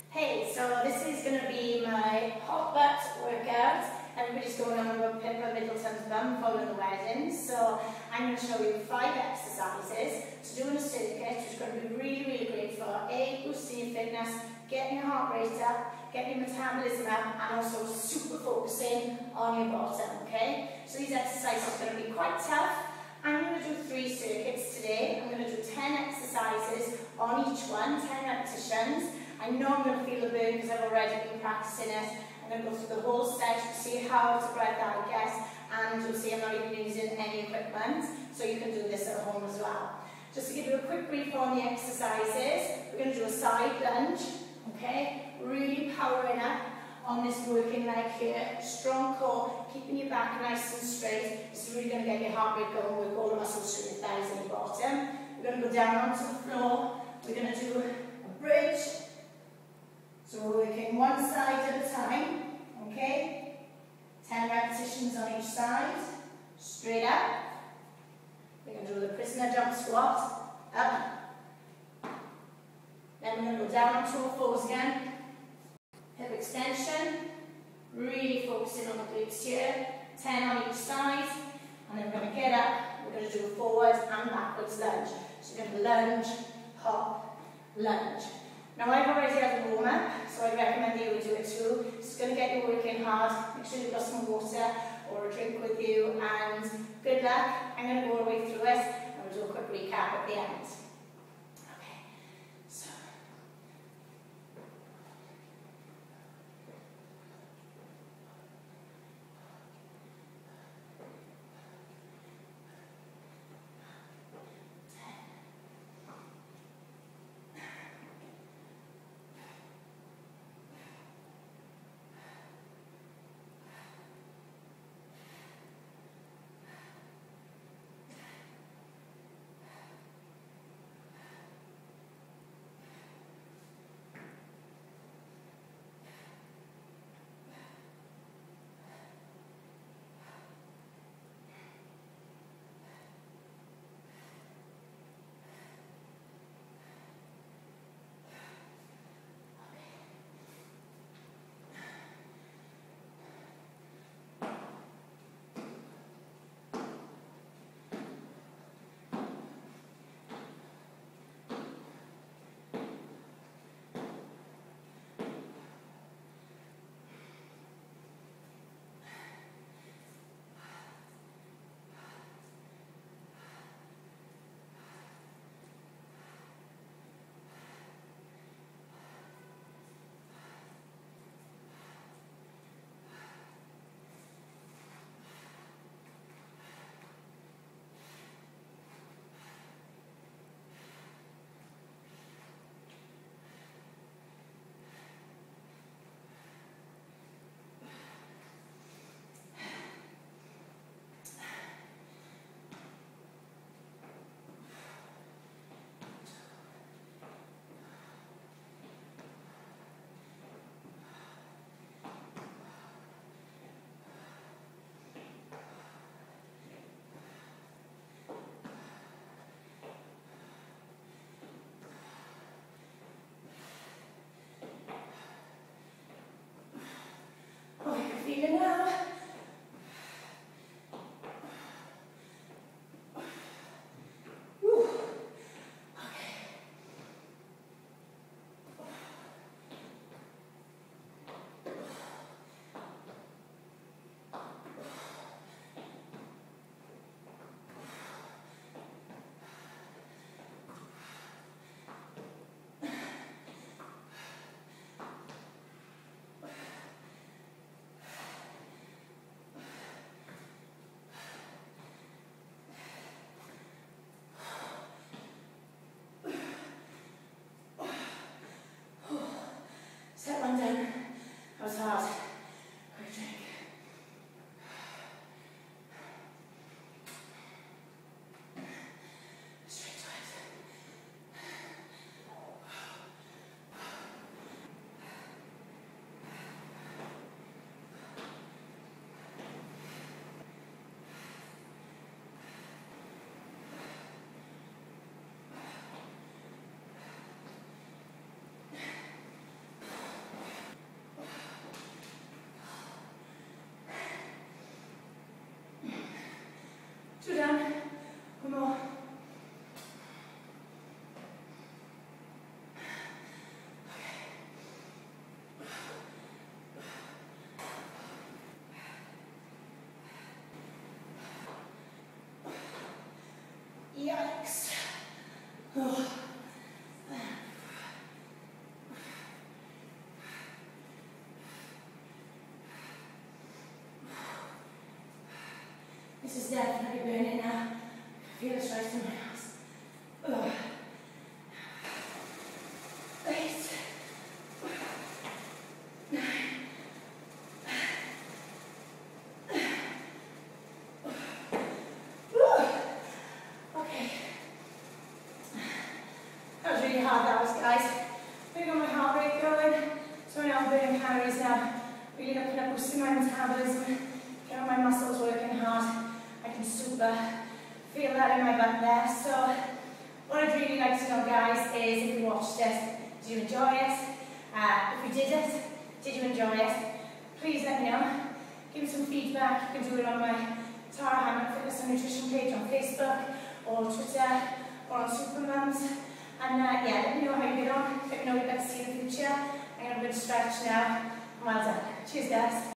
Hey, so this is going to be my hot butt workout. Everybody's going on about Pippa Middleton's bum following the wedding. So I'm going to show you 5 exercises to do in a circuit, which is going to be really, really great for A, boosting your fitness, getting your heart rate up, getting your metabolism up, and also super focusing on your bottom, okay? So these exercises are going to be quite tough. I'm going to do 3 circuits today. I'm going to do 10 exercises on each one, 10 repetitions. I know I'm going to feel the burn because I've already been practicing it. I'm going to go through the whole set to see how to breath out, I guess, and you'll see I'm not even using any equipment, so you can do this at home as well. Just to give you a quick brief on the exercises, we're going to do a side lunge, okay? Really powering up on this working leg here, strong core, keeping your back nice and straight. This is really going to get your heart rate going, work all the muscles through your thighs and your bottom. We're going to go down onto the floor. We're going to do a bridge. So we're working one side at a time, okay? 10 repetitions on each side, straight up. We're going to do the prisoner jump squat, up. Then we're going to go down onto all fours again. Hip extension, really focusing on the glutes here. 10 on each side, and then we're going to get up. We're going to do a forward and backwards lunge. So we're going to lunge, hop, lunge. Now I've already had a warm up, so I recommend that you would do it too. It's going to get you working hard. Make sure you've got some water or a drink with you, and good luck. I'm going to go all the way through it, and we'll do a quick recap at the end. Okay, so. 2 down. 1 more. Yikes. Oh. This is definitely burning now. I feel it straight in my ass. Ugh. 8, 9. Okay. That was really hard, that was, guys. I got my heart rate going. So now I'm burning calories now. Really looking at boosting my metabolism. Getting my muscles working hard. I can super feel that in my butt there. So what I'd really like to know, guys, is if you watched it, did you enjoy it? If you did you enjoy it? Please let me know. Give me some feedback. You can do it on my Tara Hammond Fitness and Nutrition page on Facebook or Twitter or on Supermums. And yeah, let me know how you get on. Let me know what you'd like to see in the future. I'm going to stretch now. Well done. Cheers, guys.